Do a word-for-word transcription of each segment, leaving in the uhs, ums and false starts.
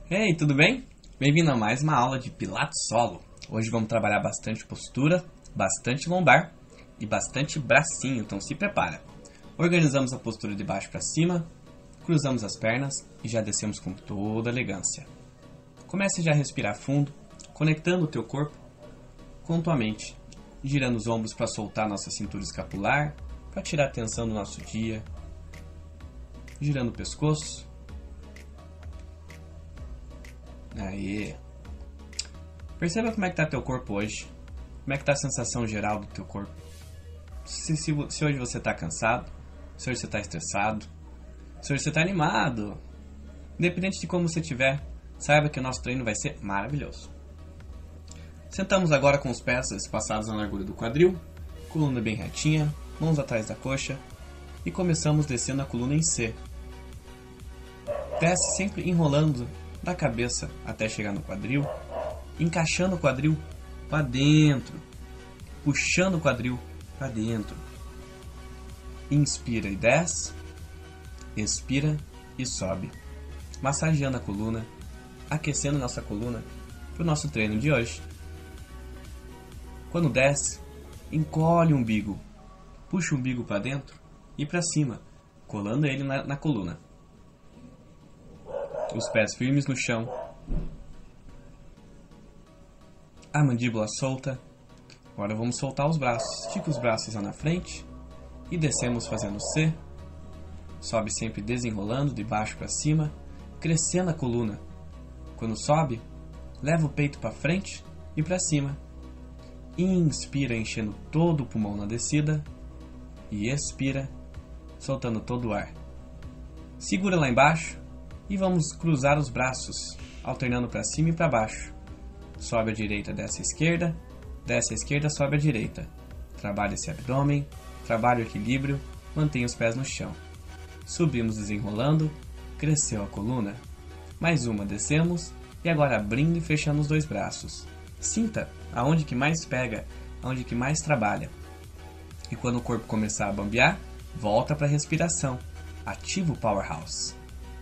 Hey, tudo bem? Bem-vindo a mais uma aula de Pilates Solo. Hoje vamos trabalhar bastante postura, bastante lombar e bastante bracinho, então se prepara. Organizamos a postura de baixo para cima, cruzamos as pernas e já descemos com toda elegância. Comece já a respirar fundo, conectando o teu corpo com tua mente, girando os ombros para soltar nossa cintura escapular, para tirar a tensão do nosso dia, girando o pescoço. Aí. Perceba como é que tá teu corpo hoje. Como é que tá a sensação geral do teu corpo. Se, se, se hoje você tá cansado, se hoje você tá estressado, se hoje você tá animado. Independente de como você estiver, saiba que o nosso treino vai ser maravilhoso. Sentamos agora com os pés espaçados na largura do quadril, coluna bem retinha, mãos atrás da coxa e começamos descendo a coluna em C. Desce sempre enrolando da cabeça até chegar no quadril, encaixando o quadril para dentro, puxando o quadril para dentro. Inspira e desce, expira e sobe, massageando a coluna, aquecendo nossa coluna para o nosso treino de hoje. Quando desce, encolhe o umbigo, puxa o umbigo para dentro e para cima, colando ele na, na coluna. Os pés firmes no chão, a mandíbula solta. Agora vamos soltar os braços. Estica os braços lá na frente e descemos fazendo C. Sobe sempre desenrolando de baixo para cima, crescendo a coluna. Quando sobe, leva o peito para frente e para cima. Inspira enchendo todo o pulmão na descida e expira soltando todo o ar. Segura lá embaixo. E vamos cruzar os braços, alternando para cima e para baixo. Sobe a direita, desce a esquerda, desce a esquerda, sobe a direita. Trabalha esse abdômen, trabalha o equilíbrio, mantenha os pés no chão. Subimos desenrolando, cresceu a coluna. Mais uma, descemos e agora abrindo e fechando os dois braços. Sinta aonde que mais pega, aonde que mais trabalha. E quando o corpo começar a bambear, volta para a respiração. Ativa o powerhouse.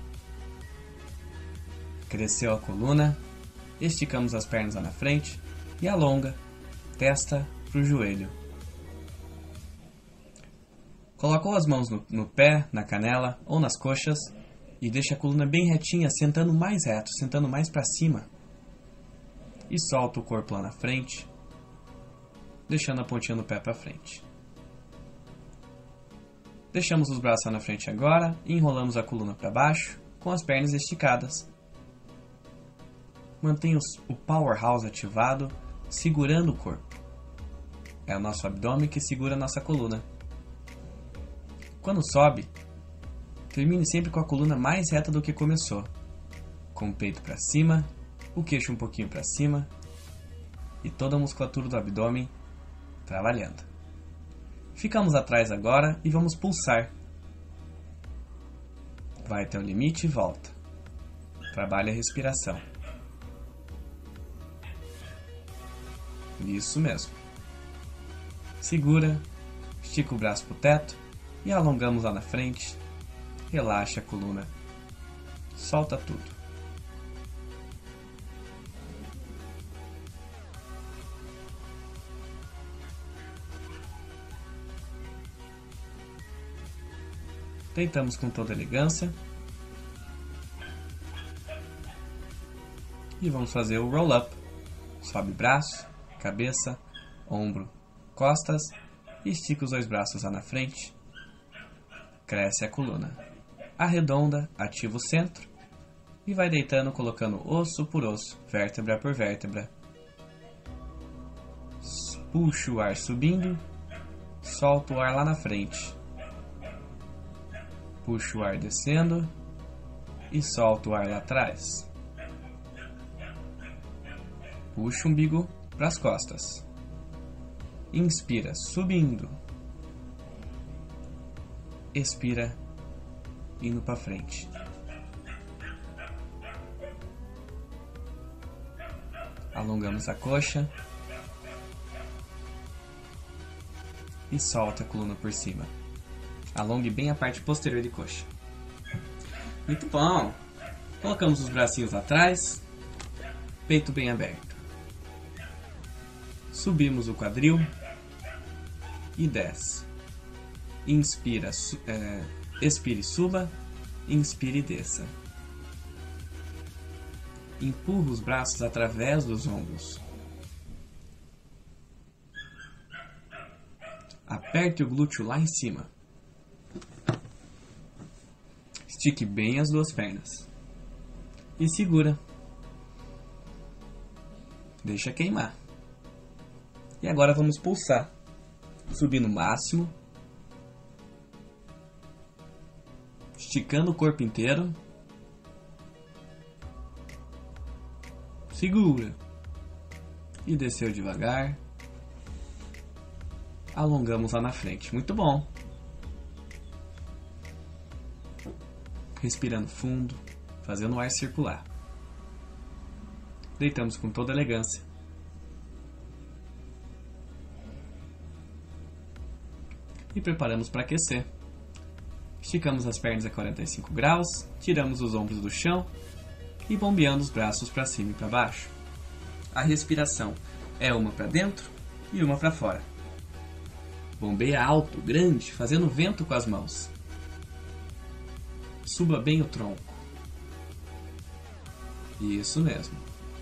Cresceu a coluna, esticamos as pernas lá na frente e alonga, testa para o joelho. Colocou as mãos no, no pé, na canela ou nas coxas e deixa a coluna bem retinha, sentando mais reto, sentando mais para cima. E solta o corpo lá na frente, deixando a pontinha do pé para frente. Deixamos os braços lá na frente agora e enrolamos a coluna para baixo com as pernas esticadas. Mantenha o powerhouse ativado, segurando o corpo. É o nosso abdômen que segura a nossa coluna. Quando sobe, termine sempre com a coluna mais reta do que começou. Com o peito para cima, o queixo um pouquinho para cima e toda a musculatura do abdômen trabalhando. Ficamos atrás agora e vamos pulsar. Vai até o limite e volta. Trabalhe a respiração. Isso mesmo. Segura, estica o braço para o teto e alongamos lá na frente. Relaxa a coluna. Solta tudo. Deitamos com toda elegância. E vamos fazer o roll-up. Sobe braço, cabeça, ombro, costas e estica os dois braços lá na frente. Cresce a coluna. Arredonda, ativa o centro e vai deitando, colocando osso por osso, vértebra por vértebra. Puxa o ar subindo, solta o ar lá na frente. Puxa o ar descendo e solta o ar lá atrás. Puxa o umbigo para as costas. Inspira, subindo. Expira, indo para frente. Alongamos a coxa. E solta a coluna por cima. Alongue bem a parte posterior de coxa. Muito bom! Colocamos os bracinhos atrás, peito bem aberto. Subimos o quadril e desce. Inspira, é, expire, suba, inspire e desça. Empurra os braços através dos ombros. Aperte o glúteo lá em cima. Estique bem as duas pernas. E segura. Deixa queimar. E agora vamos pulsar. Subir no máximo. Esticando o corpo inteiro. Segura. E desceu devagar. Alongamos lá na frente. Muito bom. Respirando fundo, fazendo o ar circular. Deitamos com toda elegância. E preparamos para aquecer. Esticamos as pernas a quarenta e cinco graus, tiramos os ombros do chão e bombeando os braços para cima e para baixo. A respiração é uma para dentro e uma para fora. Bombeia alto, grande, fazendo vento com as mãos. Suba bem o tronco. Isso mesmo.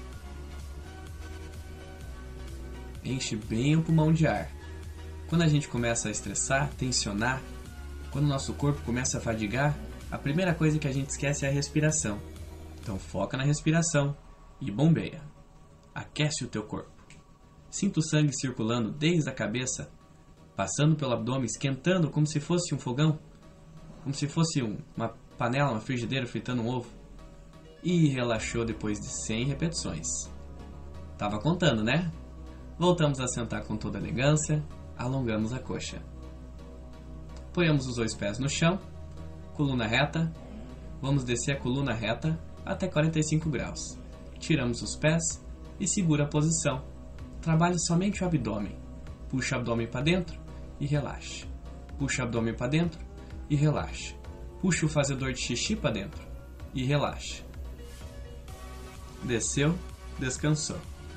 Enche bem o pulmão de ar. Quando a gente começa a estressar, tensionar, quando o nosso corpo começa a fadigar, a primeira coisa que a gente esquece é a respiração. Então foca na respiração e bombeia. Aquece o teu corpo. Sinta o sangue circulando desde a cabeça, passando pelo abdômen, esquentando como se fosse um fogão, como se fosse um, uma panela, uma frigideira fritando um ovo. E relaxou depois de cem repetições. Tava contando, né? Voltamos a sentar com toda elegância, alongamos a coxa. Apoiamos os dois pés no chão, coluna reta. Vamos descer a coluna reta até quarenta e cinco graus. Tiramos os pés e segura a posição. Trabalhe somente o abdômen. Puxa o abdômen para dentro e relaxa. Puxa o abdômen para dentro e relaxa. Puxa o fazedor de xixi para dentro e relaxa. Desceu, descansou.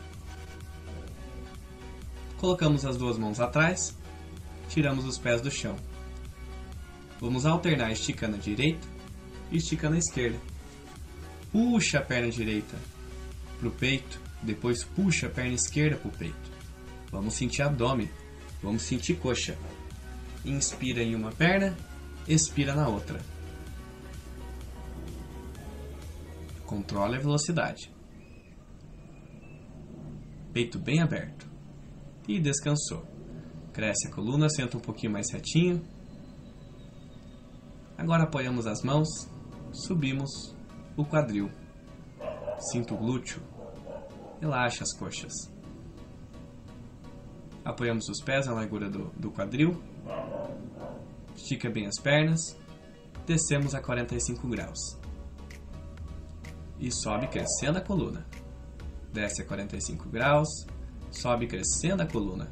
Colocamos as duas mãos atrás, tiramos os pés do chão. Vamos alternar esticando a direita e esticando a esquerda. Puxa a perna direita para o peito, depois puxa a perna esquerda para o peito. Vamos sentir abdômen, vamos sentir coxa. Inspira em uma perna, expira na outra. Controle a velocidade. Peito bem aberto. E descansou. Cresce a coluna, senta um pouquinho mais retinho. Agora apoiamos as mãos, subimos o quadril. Sinta o glúteo. Relaxa as coxas. Apoiamos os pés na largura do, do quadril. Estica bem as pernas. Descemos a quarenta e cinco graus. E sobe crescendo a coluna. Desce a quarenta e cinco graus. Sobe crescendo a coluna.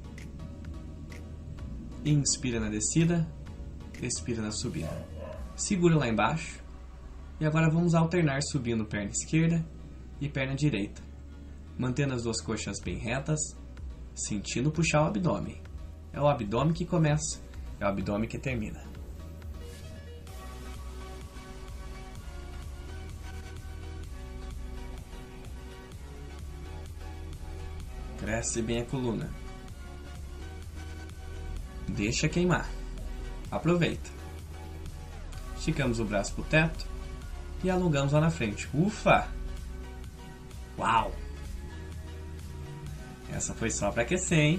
Inspira na descida. Expira na subida. Segura lá embaixo. E agora vamos alternar subindo perna esquerda e perna direita. Mantendo as duas coxas bem retas. Sentindo puxar o abdômen. É o abdômen que começa. É o abdômen que termina. Cresce bem a coluna. Deixa queimar. Aproveita. Esticamos o braço para o teto e alongamos lá na frente. Ufa! Uau! Essa foi só para aquecer, hein?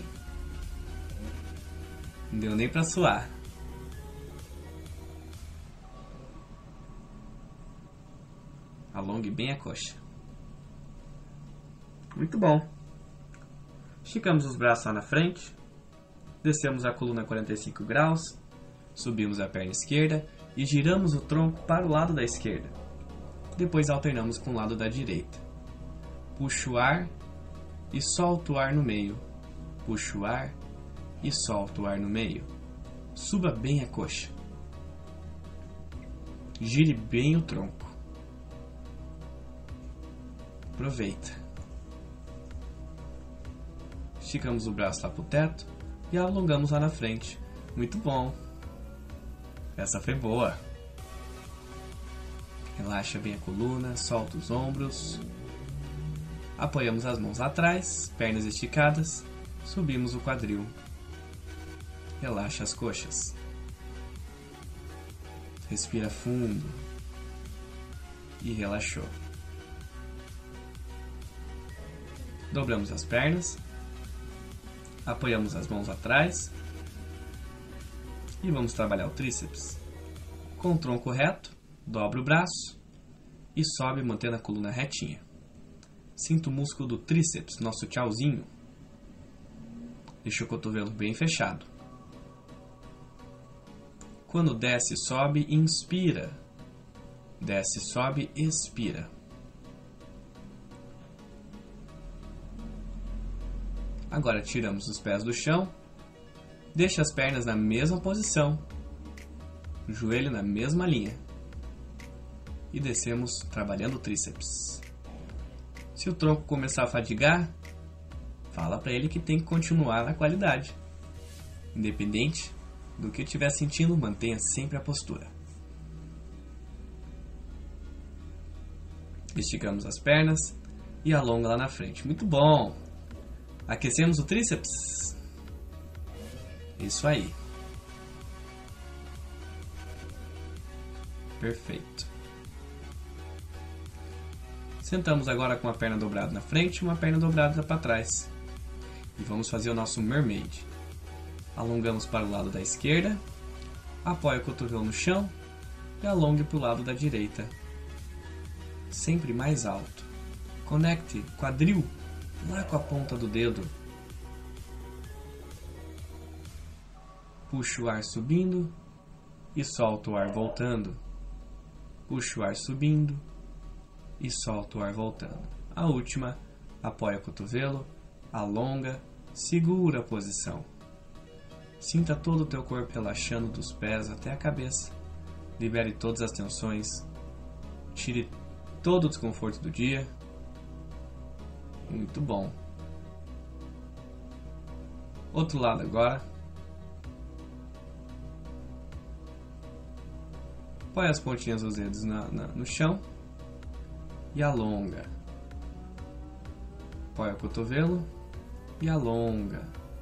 Não deu nem para suar. Alongue bem a coxa. Muito bom. Esticamos os braços lá na frente, descemos a coluna a quarenta e cinco graus, subimos a perna esquerda e giramos o tronco para o lado da esquerda. Depois alternamos com o lado da direita. Puxa o ar e solta o ar no meio. Puxa o ar e solta o ar no meio. Suba bem a coxa. Gire bem o tronco. Aproveita. Esticamos o braço lá pro teto e alongamos lá na frente. Muito bom. Essa foi boa. Relaxa bem a coluna, solta os ombros. Apoiamos as mãos atrás, pernas esticadas. Subimos o quadril. Relaxa as coxas. Respira fundo. E relaxou. Dobramos as pernas. Apoiamos as mãos atrás. E vamos trabalhar o tríceps. Com o tronco reto, dobra o braço e sobe mantendo a coluna retinha. Sinta o músculo do tríceps, nosso tchauzinho. Deixa o cotovelo bem fechado. Quando desce e sobe, inspira. Desce, sobe, expira. Agora tiramos os pés do chão. Deixa as pernas na mesma posição. O joelho na mesma linha. E descemos trabalhando o tríceps. Se o tronco começar a fadigar, fala para ele que tem que continuar na qualidade. Independente do que estiver sentindo, mantenha sempre a postura. Esticamos as pernas e alonga lá na frente. Muito bom! Aquecemos o tríceps. Isso aí. Perfeito. Sentamos agora com a perna dobrada na frente e uma perna dobrada para trás. E vamos fazer o nosso mermaid. Alongamos para o lado da esquerda. Apoie o cotovelo no chão e alongue para o lado da direita. Sempre mais alto. Conecte quadril lá com a ponta do dedo. Puxa o ar subindo e solta o ar voltando. Puxa o ar subindo e solta o ar voltando. A última, apoia o cotovelo, alonga, segura a posição. Sinta todo o teu corpo relaxando dos pés até a cabeça. Libere todas as tensões. Tire todo o desconforto do dia. Muito bom. Outro lado agora. Põe as pontinhas dos dedos na, na, no chão e alonga. Põe o cotovelo e alonga.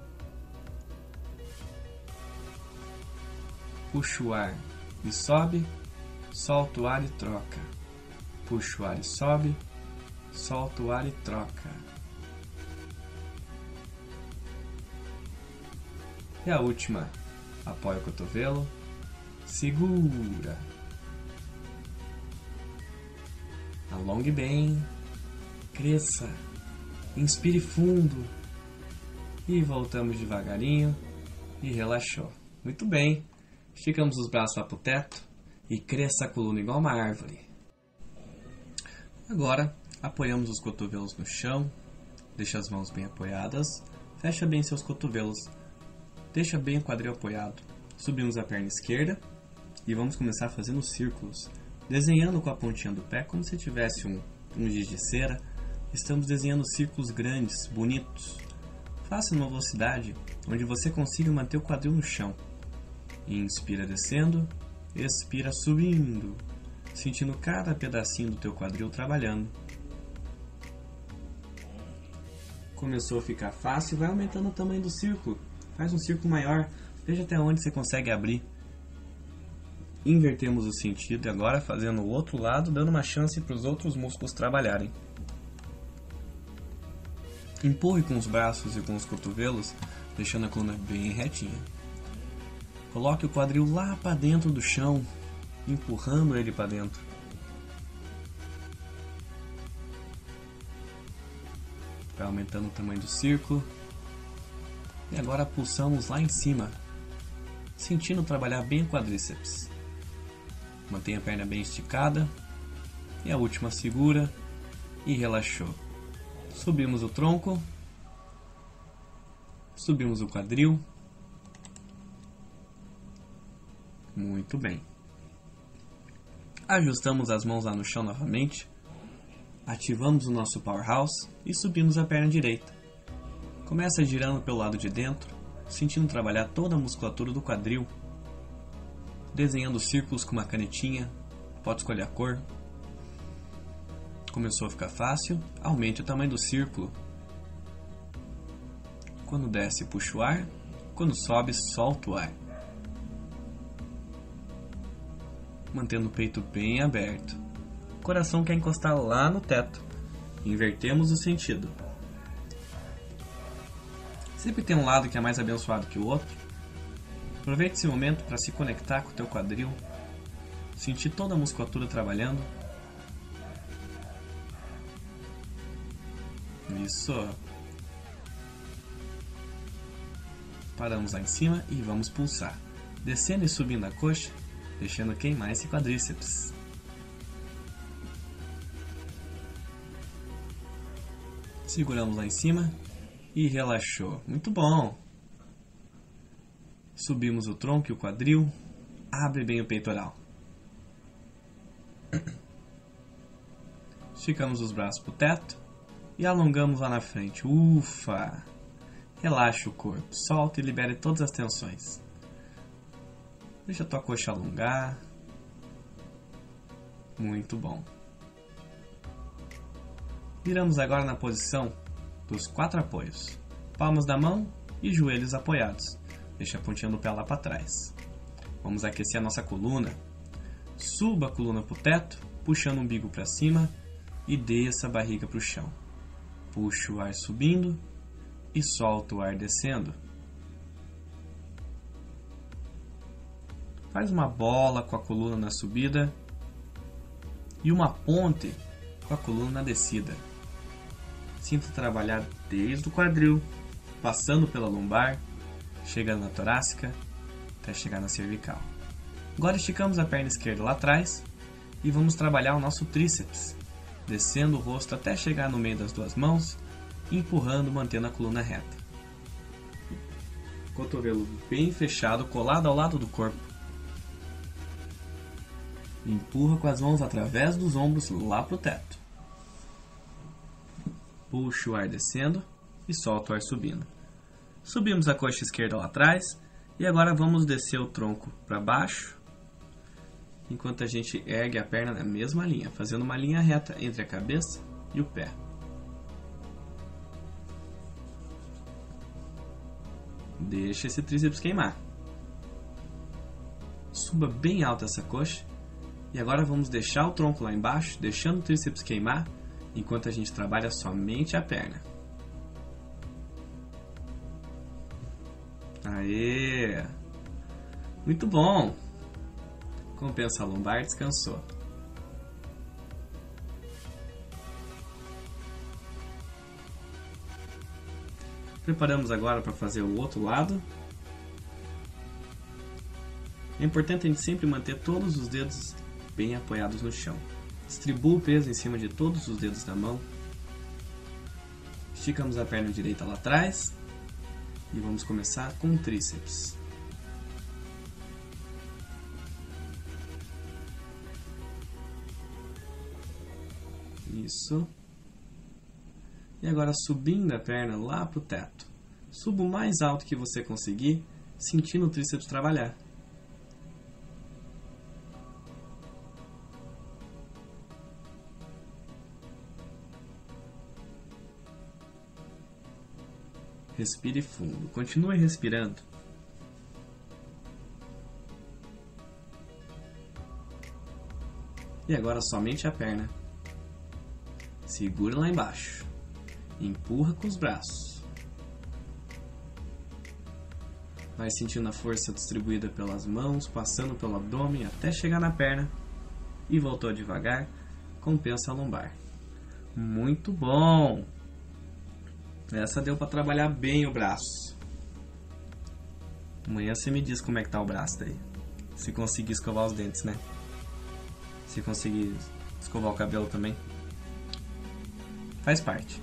Puxa o ar e sobe, solta o ar e troca. Puxa o ar e sobe, solta o ar e troca. E a última, apoia o cotovelo, segura. Alongue bem, cresça, inspire fundo e voltamos devagarinho e relaxou. Muito bem, esticamos os braços lá para o teto e cresça a coluna igual uma árvore. Agora, apoiamos os cotovelos no chão, deixa as mãos bem apoiadas, fecha bem seus cotovelos, deixa bem o quadril apoiado. Subimos a perna esquerda e vamos começar fazendo círculos. Desenhando com a pontinha do pé, como se tivesse um, um giz de cera, estamos desenhando círculos grandes, bonitos. Faça numa velocidade onde você consiga manter o quadril no chão. Inspira descendo, expira subindo, sentindo cada pedacinho do teu quadril trabalhando. Começou a ficar fácil, vai aumentando o tamanho do círculo. Faz um círculo maior, veja até onde você consegue abrir. Invertemos o sentido e agora fazendo o outro lado, dando uma chance para os outros músculos trabalharem. Empurre com os braços e com os cotovelos, deixando a coluna bem retinha. Coloque o quadril lá para dentro do chão, empurrando ele para dentro. Vai aumentando o tamanho do círculo. E agora pulsamos lá em cima, sentindo trabalhar bem o quadríceps. Mantenha a perna bem esticada. E a última segura e relaxou. Subimos o tronco. Subimos o quadril. Muito bem. Ajustamos as mãos lá no chão novamente. Ativamos o nosso Powerhouse e subimos a perna direita. Começa girando pelo lado de dentro, sentindo trabalhar toda a musculatura do quadril, desenhando círculos com uma canetinha, pode escolher a cor. Começou a ficar fácil, aumente o tamanho do círculo. Quando desce, puxa o ar, quando sobe, solta o ar. Mantendo o peito bem aberto. O coração quer encostar lá no teto. Invertemos o sentido. Sempre tem um lado que é mais abençoado que o outro. Aproveite esse momento para se conectar com o teu quadril, sentir toda a musculatura trabalhando. Isso. Paramos lá em cima e vamos pulsar, descendo e subindo a coxa, deixando queimar esse quadríceps. Seguramos lá em cima e relaxou. Muito bom! Subimos o tronco e o quadril, abre bem o peitoral. Esticamos os braços para o teto e alongamos lá na frente. Ufa! Relaxa o corpo, solta e libere todas as tensões. Deixa a tua coxa alongar. Muito bom. Viramos agora na posição dos quatro apoios. Palmas da mão e joelhos apoiados. Deixa a pontinha do pé lá para trás. Vamos aquecer a nossa coluna. Suba a coluna para o teto, puxando o umbigo para cima e desça a barriga para o chão. Puxa o ar subindo e solta o ar descendo. Faz uma bola com a coluna na subida e uma ponte com a coluna na descida. Sinta trabalhar desde o quadril, passando pela lombar, chegando na torácica, até chegar na cervical. Agora esticamos a perna esquerda lá atrás e vamos trabalhar o nosso tríceps, descendo o rosto até chegar no meio das duas mãos, empurrando, mantendo a coluna reta. Cotovelo bem fechado, colado ao lado do corpo. Empurra com as mãos através dos ombros lá para o teto. Puxa o ar descendo e solta o ar subindo. Subimos a coxa esquerda lá atrás e agora vamos descer o tronco para baixo, enquanto a gente ergue a perna na mesma linha, fazendo uma linha reta entre a cabeça e o pé. Deixa esse tríceps queimar. Suba bem alta essa coxa e agora vamos deixar o tronco lá embaixo, deixando o tríceps queimar, enquanto a gente trabalha somente a perna. Aê! Muito bom! Compensa a lombar, descansou. Preparamos agora para fazer o outro lado. É importante a gente sempre manter todos os dedos bem apoiados no chão. Distribua o peso em cima de todos os dedos da mão. Esticamos a perna direita lá atrás. E vamos começar com o tríceps. Isso. E agora subindo a perna lá para o teto. Suba o mais alto que você conseguir, sentindo o tríceps trabalhar. Respire fundo. Continue respirando. E agora somente a perna. Segura lá embaixo. Empurra com os braços. Vai sentindo a força distribuída pelas mãos, passando pelo abdômen até chegar na perna. E voltou devagar. Compensa a lombar. Muito bom! Essa deu para trabalhar bem o braço. Amanhã você me diz como é que tá o braço daí. Se conseguir escovar os dentes, né? Se conseguir escovar o cabelo também. Faz parte.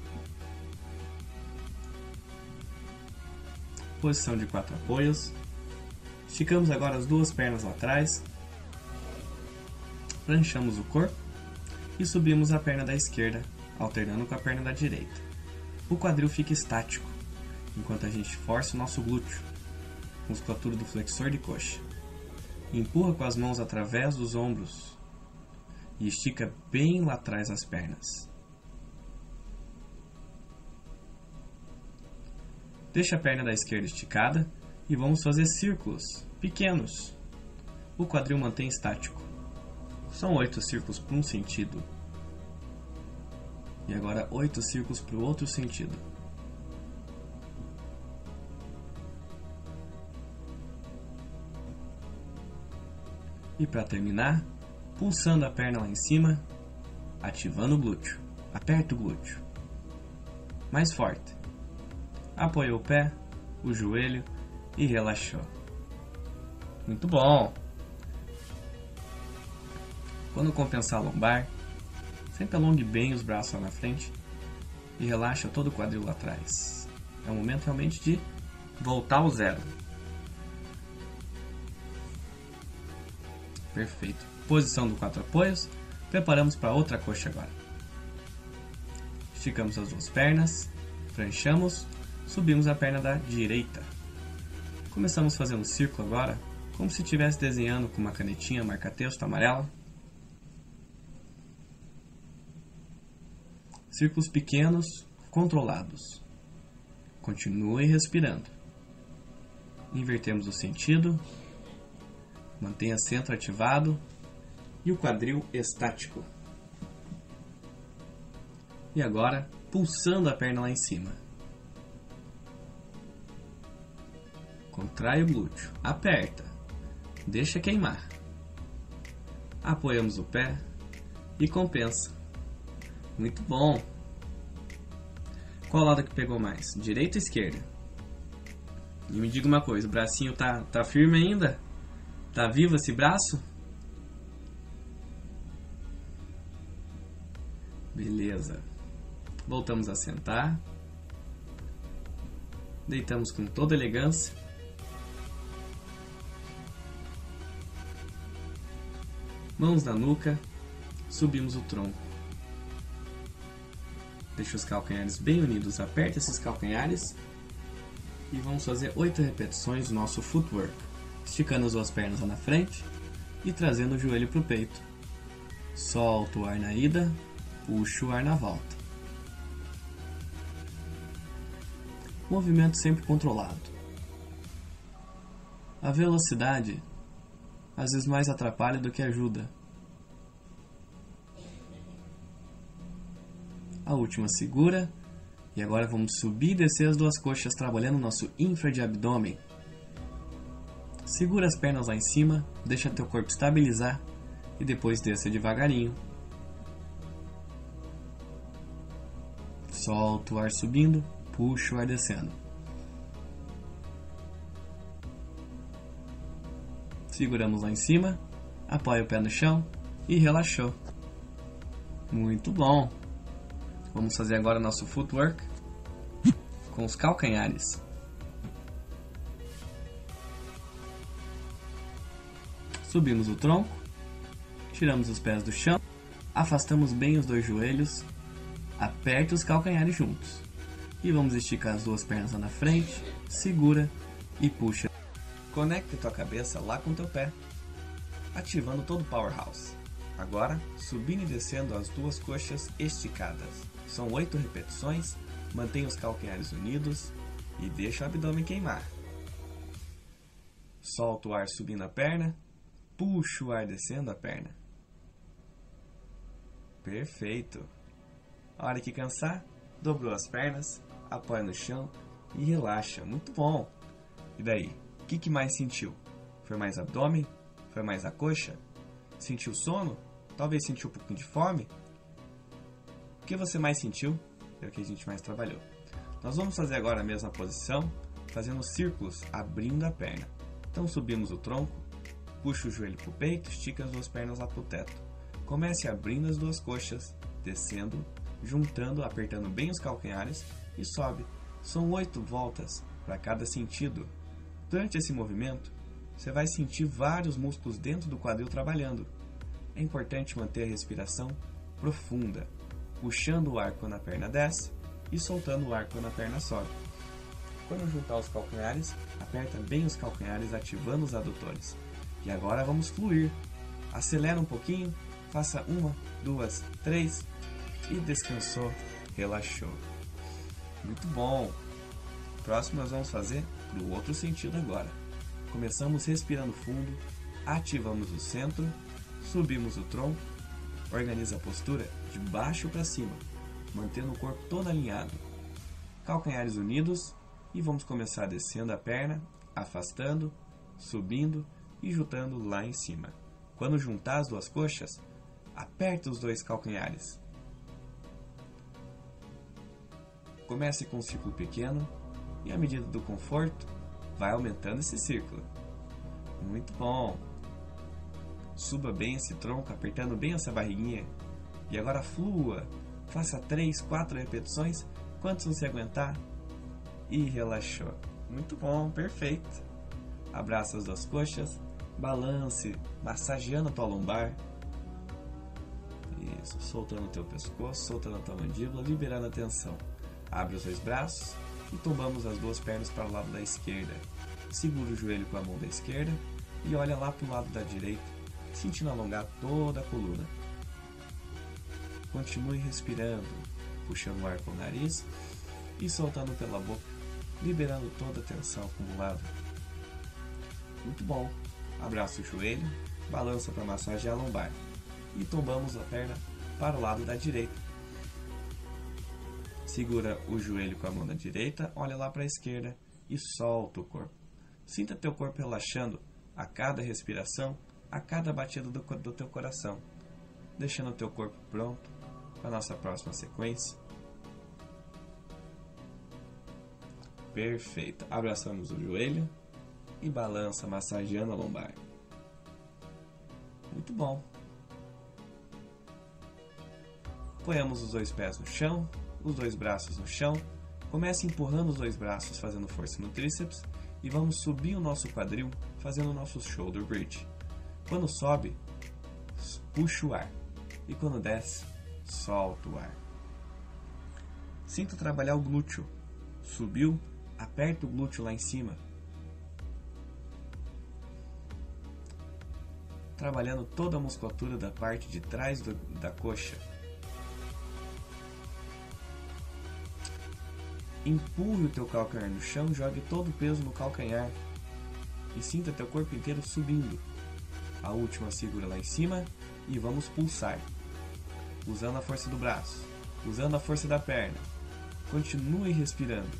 Posição de quatro apoios. Esticamos agora as duas pernas lá atrás. Pranchamos o corpo. e subimos a perna da esquerda, alternando com a perna da direita. O quadril fica estático, enquanto a gente força o nosso glúteo, musculatura do flexor de coxa. Empurra com as mãos através dos ombros e estica bem lá atrás as pernas. Deixa a perna da esquerda esticada e vamos fazer círculos pequenos. O quadril mantém estático. São oito círculos para um sentido. E agora oito círculos para o outro sentido. E para terminar, pulsando a perna lá em cima, ativando o glúteo. Aperta o glúteo. Mais forte. Apoiou o pé, o joelho e relaxou. Muito bom! Quando compensar a lombar, sempre alongue bem os braços lá na frente e relaxa todo o quadril lá atrás. É o momento realmente de voltar ao zero. Perfeito. Posição do quatro apoios. Preparamos para outra coxa agora. Esticamos as duas pernas, pranchamos, subimos a perna da direita. Começamos fazendo um círculo agora, como se estivesse desenhando com uma canetinha marca-texto amarela. Círculos pequenos, controlados. Continue respirando. Invertemos o sentido. Mantenha centro ativado e o quadril estático. E agora, pulsando a perna lá em cima. Contrai o glúteo, aperta, deixa queimar. Apoiamos o pé e compensa. Muito bom! Qual lado que pegou mais? Direita ou esquerda? E me diga uma coisa, o bracinho tá, tá firme ainda? Tá vivo esse braço? Beleza. Voltamos a sentar. Deitamos com toda elegância. Mãos na nuca. Subimos o tronco. Deixa os calcanhares bem unidos. Aperta esses calcanhares. E vamos fazer oito repetições do nosso footwork. Esticando as duas pernas lá na frente e trazendo o joelho para o peito. Solta o ar na ida, puxa o ar na volta. Movimento sempre controlado. A velocidade às vezes mais atrapalha do que ajuda. A última segura e agora vamos subir e descer as duas coxas trabalhando o nosso infra de abdômen. Segura as pernas lá em cima, deixa teu corpo estabilizar e depois desça devagarinho. Solta o ar subindo, puxa o ar descendo. Seguramos lá em cima, apoia o pé no chão e relaxou. Muito bom! Vamos fazer agora nosso footwork com os calcanhares. Subimos o tronco, tiramos os pés do chão, afastamos bem os dois joelhos, aperte os calcanhares juntos. E vamos esticar as duas pernas lá na frente, segura e puxa. Conecte tua cabeça lá com teu pé, ativando todo o powerhouse. Agora, subindo e descendo as duas coxas esticadas. São oito repetições, mantenha os calcanhares unidos e deixa o abdômen queimar. Solta o ar subindo a perna. Puxa o ar descendo a perna. Perfeito. A hora que cansar, dobrou as pernas, apoia no chão e relaxa. Muito bom. E daí? O que, que mais sentiu? Foi mais abdômen? Foi mais a coxa? Sentiu sono? Talvez sentiu um pouquinho de fome? O que você mais sentiu? É o que a gente mais trabalhou. Nós vamos fazer agora a mesma posição, fazendo círculos, abrindo a perna. Então subimos o tronco, puxa o joelho para o peito, estica as duas pernas lá para o teto. Comece abrindo as duas coxas, descendo, juntando, apertando bem os calcanhares e sobe. São oito voltas para cada sentido. Durante esse movimento, você vai sentir vários músculos dentro do quadril trabalhando. É importante manter a respiração profunda, puxando o ar quando a perna desce e soltando o ar quando a perna sobe. Quando juntar os calcanhares, aperta bem os calcanhares ativando os adutores. E agora vamos fluir. Acelera um pouquinho, faça uma, duas, três e descansou, relaxou. Muito bom! Próximo nós vamos fazer para o outro sentido agora. Começamos respirando fundo, ativamos o centro, subimos o tronco, organiza a postura de baixo para cima, mantendo o corpo todo alinhado. Calcanhares unidos e vamos começar descendo a perna, afastando, subindo e juntando lá em cima. Quando juntar as duas coxas, aperta os dois calcanhares. Comece com um círculo pequeno e, à medida do conforto, vai aumentando esse círculo. Muito bom! Suba bem esse tronco, apertando bem essa barriguinha. E agora flua. Faça três, quatro repetições, quantos você aguentar. E relaxou. Muito bom, perfeito. Abraça as duas coxas, balance, massageando a tua lombar. Isso, soltando o teu pescoço, soltando a tua mandíbula, liberando a tensão. Abre os dois braços e tombamos as duas pernas para o lado da esquerda. Segura o joelho com a mão da esquerda e olha lá para o lado da direita, sentindo alongar toda a coluna. Continue respirando, puxando o ar com o nariz e soltando pela boca, liberando toda a tensão acumulada. Muito bom. Abraça o joelho, balança para massagear a lombar e tombamos a perna para o lado da direita. Segura o joelho com a mão da direita, olha lá para a esquerda e solta o corpo. Sinta teu corpo relaxando a cada respiração, a cada batida do, do teu coração, deixando o teu corpo pronto para a nossa próxima sequência. Perfeito. Abraçamos o joelho e balança, massageando a lombar. Muito bom. Apoiamos os dois pés no chão, os dois braços no chão. Comece empurrando os dois braços, fazendo força no tríceps. E vamos subir o nosso quadril, fazendo o nosso shoulder bridge. Quando sobe, puxa o ar. E quando desce, solta o ar. Sinta trabalhar o glúteo. Subiu, aperta o glúteo lá em cima. Trabalhando toda a musculatura da parte de trás do, da coxa. Empurre o teu calcanhar no chão, jogue todo o peso no calcanhar e sinta teu corpo inteiro subindo. A última segura lá em cima e vamos pulsar, usando a força do braço, usando a força da perna. Continue respirando.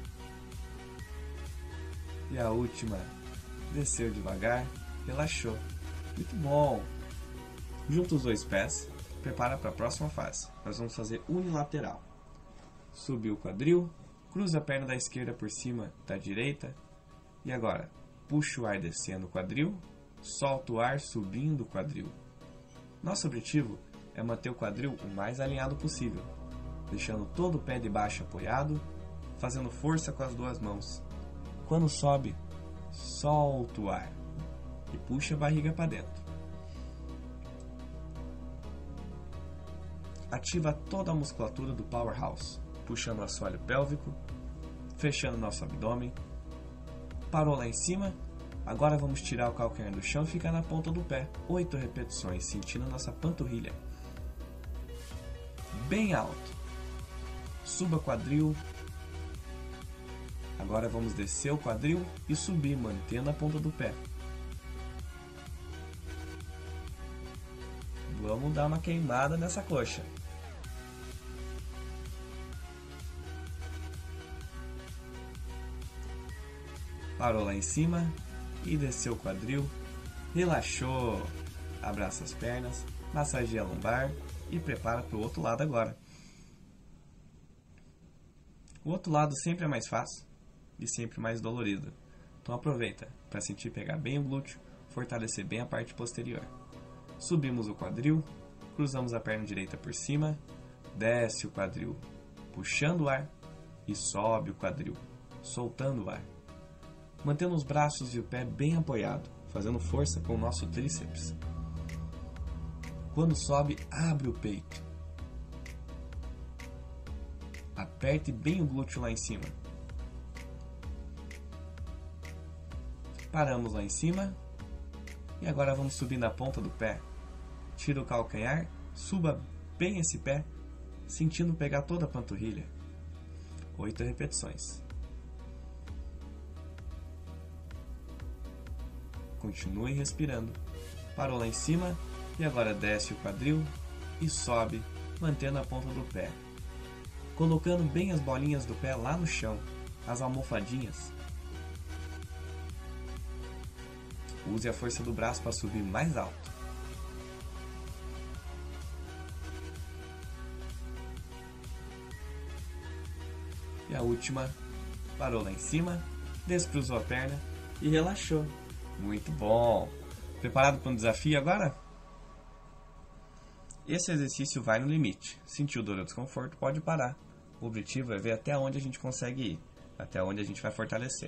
E a última, desceu devagar, relaxou. Muito bom! Junta os dois pés, prepara para a próxima fase. Nós vamos fazer unilateral. Subiu o quadril, cruza a perna da esquerda por cima da direita. E agora, puxa o ar descendo o quadril, solta o ar subindo o quadril. Nosso objetivo é manter o quadril o mais alinhado possível, deixando todo o pé de baixo apoiado, fazendo força com as duas mãos. Quando sobe, solta o ar e puxa a barriga para dentro. Ativa toda a musculatura do powerhouse, puxando o assoalho pélvico, fechando nosso abdômen. Parou lá em cima, agora vamos tirar o calcanhar do chão e ficar na ponta do pé. Oito repetições, sentindo a nossa panturrilha. Bem alto. Suba quadril. Agora vamos descer o quadril e subir, mantendo a ponta do pé. Vamos dar uma queimada nessa coxa. Parou lá em cima e desceu o quadril, relaxou, abraça as pernas, massageia a lombar e prepara para o outro lado agora. O outro lado sempre é mais fácil e sempre mais dolorido, então aproveita para sentir pegar bem o glúteo, fortalecer bem a parte posterior. Subimos o quadril, cruzamos a perna direita por cima, desce o quadril, puxando o ar e sobe o quadril, soltando o ar. Mantendo os braços e o pé bem apoiado, fazendo força com o nosso tríceps. Quando sobe, abre o peito, Aperte bem o glúteo lá em cima. Paramos lá em cima. E agora vamos subir na ponta do pé. Tira o calcanhar, suba bem esse pé, sentindo pegar toda a panturrilha. Oito repetições. Continue respirando. Parou lá em cima e agora desce o quadril e sobe, mantendo a ponta do pé. Colocando bem as bolinhas do pé lá no chão, as almofadinhas. Use a força do braço para subir mais alto. E a última, parou lá em cima, descruzou a perna e relaxou. Muito bom! Preparado para um desafio agora? Esse exercício vai no limite. Sentiu dor ou desconforto, pode parar. O objetivo é ver até onde a gente consegue ir, até onde a gente vai fortalecer.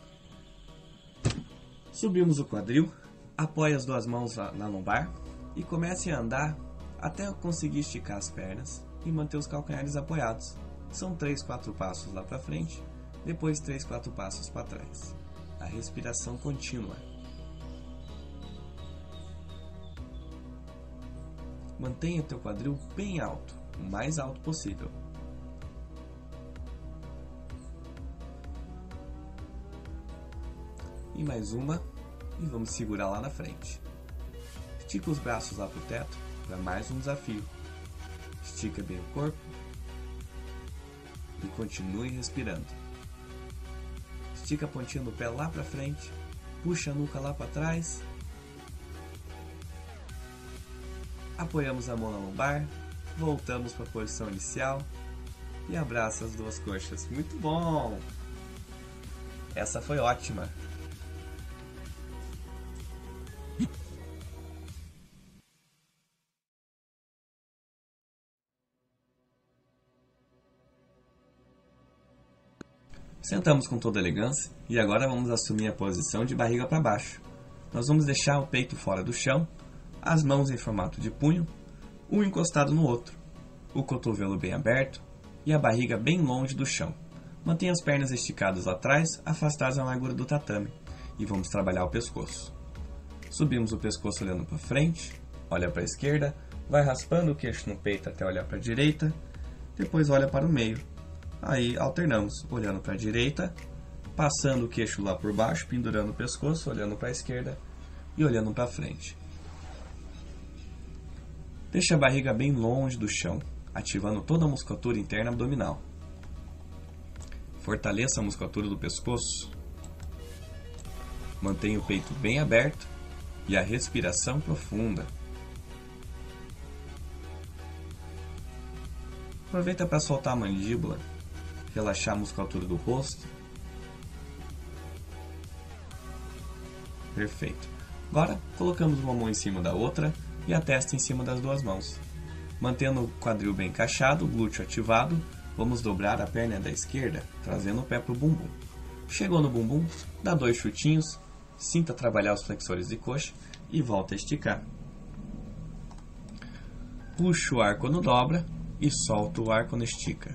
Subimos o quadril, apoie as duas mãos na lombar e comece a andar até conseguir esticar as pernas e manter os calcanhares apoiados. São três, quatro passos lá para frente, depois três, quatro passos para trás. A respiração contínua. Mantenha o teu quadril bem alto, o mais alto possível. E mais uma, e vamos segurar lá na frente. Estica os braços lá para o teto, para mais um desafio. Estica bem o corpo e continue respirando. Estica a pontinha do pé lá para frente, puxa a nuca lá para trás. Apoiamos a mão na lombar, voltamos para a posição inicial e abraça as duas coxas. Muito bom! Essa foi ótima! Sentamos com toda elegância e agora vamos assumir a posição de barriga para baixo. Nós vamos deixar o peito fora do chão, as mãos em formato de punho, um encostado no outro, o cotovelo bem aberto e a barriga bem longe do chão. Mantenha as pernas esticadas atrás, afastadas da largura do tatame, e vamos trabalhar o pescoço. Subimos o pescoço olhando para frente, olha para a esquerda, vai raspando o queixo no peito até olhar para a direita, depois olha para o meio. Aí alternamos, olhando para a direita, passando o queixo lá por baixo, pendurando o pescoço, olhando para a esquerda e olhando para frente. Deixe a barriga bem longe do chão, ativando toda a musculatura interna abdominal. Fortaleça a musculatura do pescoço. Mantenha o peito bem aberto e a respiração profunda. Aproveita para soltar a mandíbula, relaxar a musculatura do rosto. Perfeito. Agora colocamos uma mão em cima da outra e a testa em cima das duas mãos. Mantendo o quadril bem encaixado, o glúteo ativado, vamos dobrar a perna da esquerda, trazendo o pé para o bumbum. Chegou no bumbum, dá dois chutinhos, sinta trabalhar os flexores de coxa e volta a esticar. Puxa o ar quando dobra e solta o ar quando estica.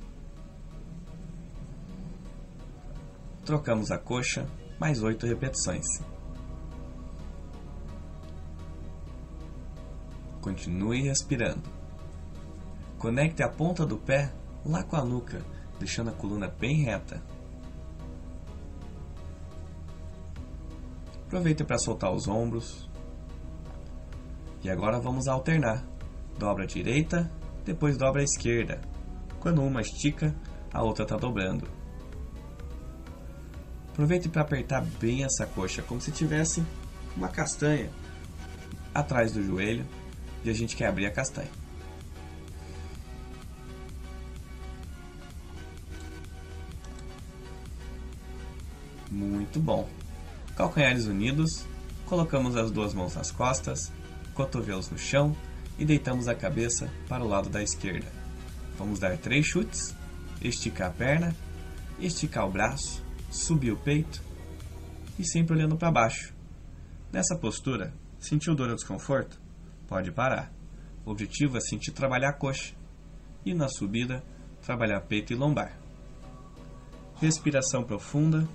Trocamos a coxa, mais oito repetições. Continue respirando. Conecte a ponta do pé lá com a nuca, deixando a coluna bem reta. Aproveite para soltar os ombros. E agora vamos alternar. Dobra a direita, depois dobra a esquerda. Quando uma estica, a outra está dobrando. Aproveite para apertar bem essa coxa, como se tivesse uma castanha atrás do joelho. E a gente quer abrir a castanha. Muito bom. Calcanhares unidos, colocamos as duas mãos nas costas, cotovelos no chão e deitamos a cabeça para o lado da esquerda. Vamos dar três chutes, esticar a perna, esticar o braço, subir o peito e sempre olhando para baixo. Nessa postura, sentiu dor ou desconforto? Pode parar. O objetivo é sentir trabalhar a coxa. E na subida, trabalhar peito e lombar. Respiração profunda.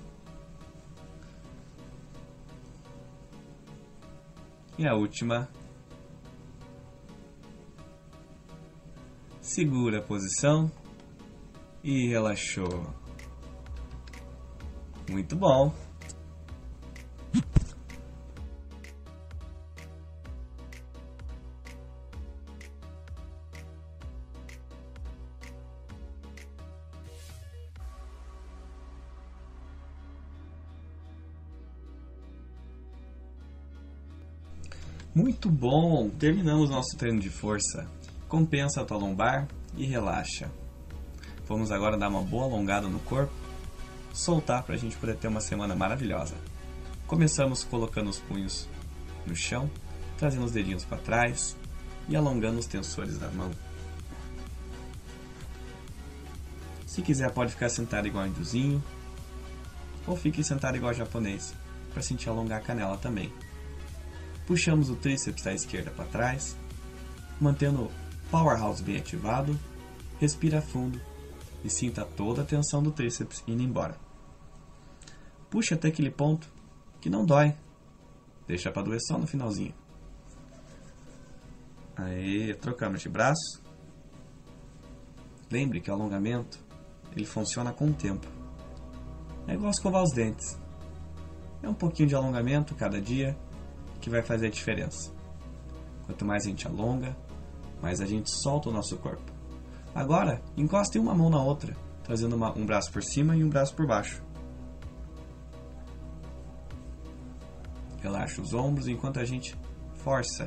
E a última. Segura a posição e relaxou. Muito bom. Muito bom! Terminamos nosso treino de força. Compensa a tua lombar e relaxa. Vamos agora dar uma boa alongada no corpo, soltar para a gente poder ter uma semana maravilhosa. Começamos colocando os punhos no chão, trazendo os dedinhos para trás e alongando os tensores da mão. Se quiser pode ficar sentado igual indiozinho, ou fique sentado igual japonês, para sentir alongar a canela também. Puxamos o tríceps da esquerda para trás, mantendo o powerhouse bem ativado, respira fundo e sinta toda a tensão do tríceps indo embora. Puxa até aquele ponto que não dói, deixa para doer só no finalzinho. Aí, trocamos de braço. Lembre que o alongamento ele funciona com o tempo. É igual escovar os dentes. É um pouquinho de alongamento cada dia que vai fazer a diferença. Quanto mais a gente alonga, mais a gente solta o nosso corpo. Agora, encoste uma mão na outra, trazendo uma, um braço por cima e um braço por baixo. Relaxa os ombros enquanto a gente força.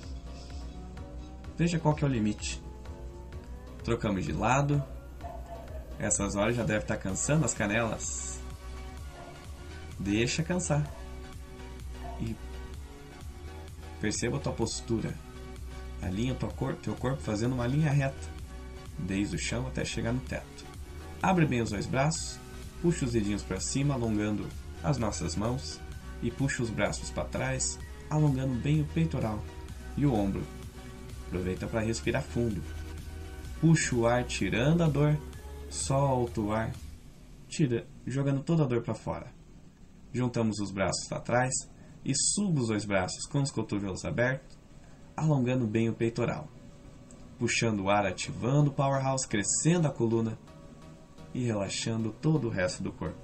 Veja qual que é o limite. Trocamos de lado. Essas horas já deve estar cansando as canelas. Deixa cansar. E perceba a tua postura. Alinha o teu corpo, teu corpo fazendo uma linha reta, desde o chão até chegar no teto. Abre bem os dois braços, puxa os dedinhos para cima, alongando as nossas mãos, e puxa os braços para trás, alongando bem o peitoral e o ombro. Aproveita para respirar fundo. Puxa o ar tirando a dor, solta o ar, tira, jogando toda a dor para fora. Juntamos os braços para trás e suba os dois braços com os cotovelos abertos, alongando bem o peitoral. Puxando o ar, ativando o powerhouse, crescendo a coluna e relaxando todo o resto do corpo.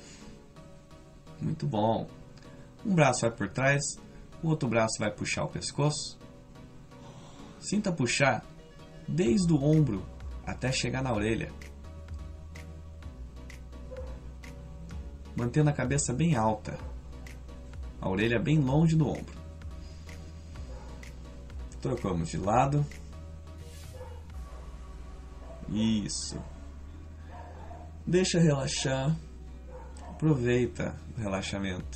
Muito bom. Um braço vai por trás, o outro braço vai puxar o pescoço. Sinta puxar desde o ombro até chegar na orelha. Mantendo a cabeça bem alta, a orelha bem longe do ombro. Trocamos de lado. Isso. Deixa relaxar. Aproveita o relaxamento.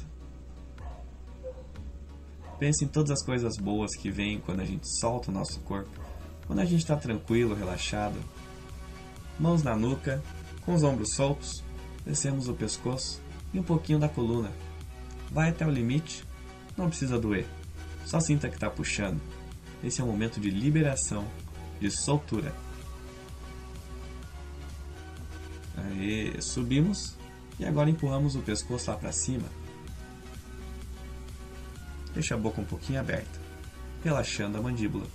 Pense em todas as coisas boas que vêm quando a gente solta o nosso corpo. Quando a gente está tranquilo, relaxado. Mãos na nuca, com os ombros soltos, descemos o pescoço e um pouquinho da coluna. Vai até o limite, não precisa doer. Só sinta que está puxando. Esse é um momento de liberação, de soltura. Aí, subimos e agora empurramos o pescoço lá para cima. Deixa a boca um pouquinho aberta, relaxando a mandíbula.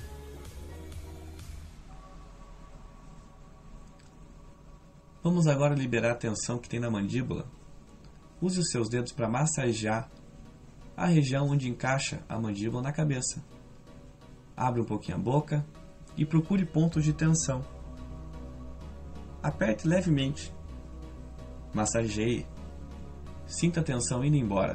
Vamos agora liberar a tensão que tem na mandíbula. Use os seus dedos para massagear a região onde encaixa a mandíbula na cabeça. Abre um pouquinho a boca e procure pontos de tensão. Aperte levemente. Massageie. Sinta a tensão indo embora.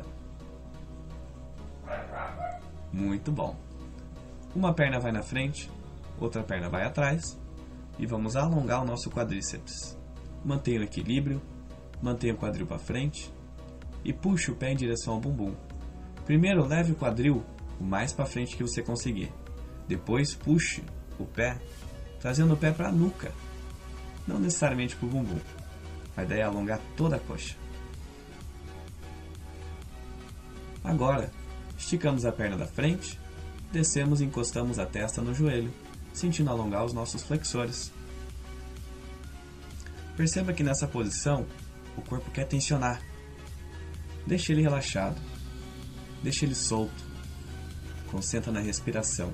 Muito bom. Uma perna vai na frente, outra perna vai atrás e vamos alongar o nosso quadríceps. Mantenha o equilíbrio, mantenha o quadril para frente e puxe o pé em direção ao bumbum. Primeiro leve o quadril o mais para frente que você conseguir. Depois puxe o pé, trazendo o pé para a nuca, não necessariamente para o bumbum. A ideia é alongar toda a coxa. Agora, esticamos a perna da frente, descemos e encostamos a testa no joelho, sentindo alongar os nossos flexores. Perceba que nessa posição o corpo quer tensionar. Deixe ele relaxado. Deixe ele solto. Concentra na respiração.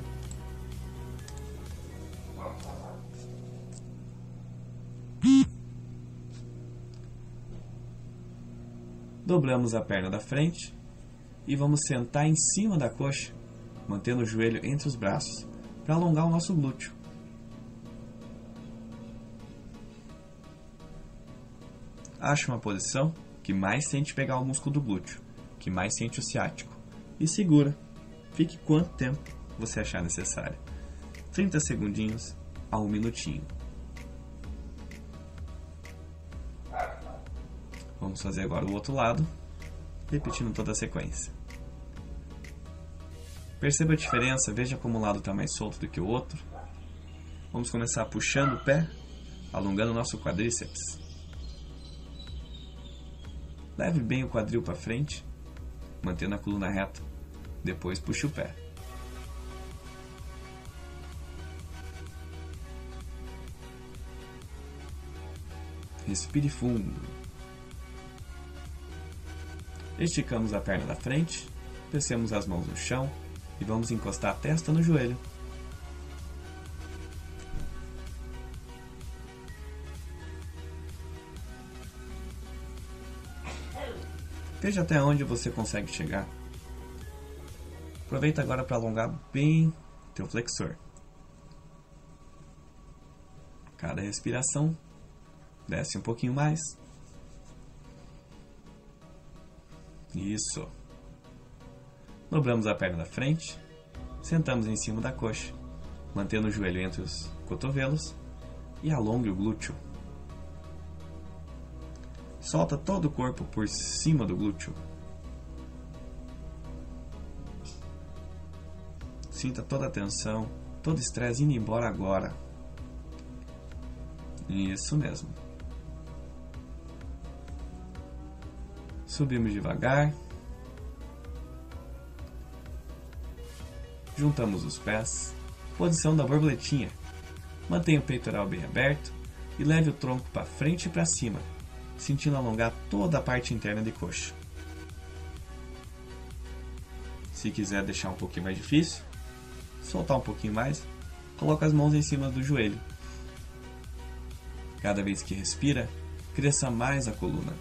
Dobramos a perna da frente e vamos sentar em cima da coxa, mantendo o joelho entre os braços, para alongar o nosso glúteo. Ache uma posição que mais sente pegar o músculo do glúteo, que mais sente o ciático, e segura. Fique quanto tempo você achar necessário. trinta segundinhos a um minutinho. Vamos fazer agora o outro lado, repetindo toda a sequência. Perceba a diferença, veja como um lado está mais solto do que o outro. Vamos começar puxando o pé, alongando o nosso quadríceps. Leve bem o quadril para frente, mantendo a coluna reta. Depois puxe o pé. Respire fundo. Esticamos a perna da frente, descemos as mãos no chão e vamos encostar a testa no joelho. Veja até onde você consegue chegar. Aproveita agora para alongar bem teu flexor. Cada respiração, desce um pouquinho mais. Isso. Dobramos a perna da frente, sentamos em cima da coxa, mantendo o joelho entre os cotovelos e alongue o glúteo. Solta todo o corpo por cima do glúteo. Sinta toda a tensão, todo o estresse indo embora agora. Isso mesmo. Subimos devagar. Juntamos os pés. Posição da borboletinha. Mantenha o peitoral bem aberto e leve o tronco para frente e para cima, sentindo alongar toda a parte interna de coxa. Se quiser deixar um pouquinho mais difícil, soltar um pouquinho mais, coloca as mãos em cima do joelho. Cada vez que respira, cresça mais a coluna.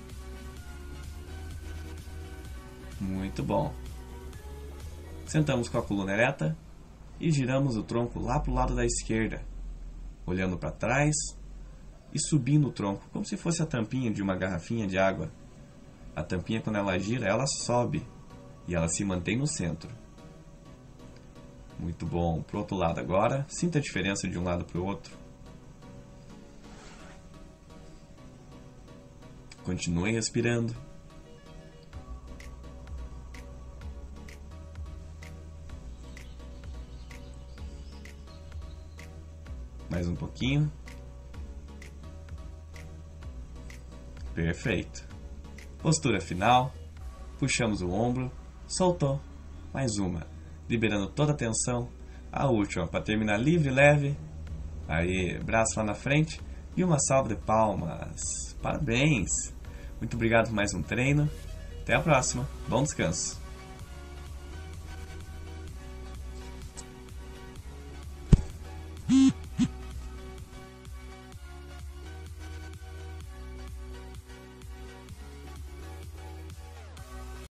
Muito bom. Sentamos com a coluna ereta e giramos o tronco lá para o lado da esquerda, olhando para trás e subindo o tronco, como se fosse a tampinha de uma garrafinha de água. A tampinha, quando ela gira, ela sobe e ela se mantém no centro. Muito bom. Para o outro lado agora, sinta a diferença de um lado para o outro. Continue respirando. Mais um pouquinho. Perfeito. Postura final. Puxamos o ombro. Soltou. Mais uma. Liberando toda a tensão. A última para terminar livre e leve. Aí, braço lá na frente. E uma salva de palmas. Parabéns. Muito obrigado por mais um treino. Até a próxima. Bom descanso.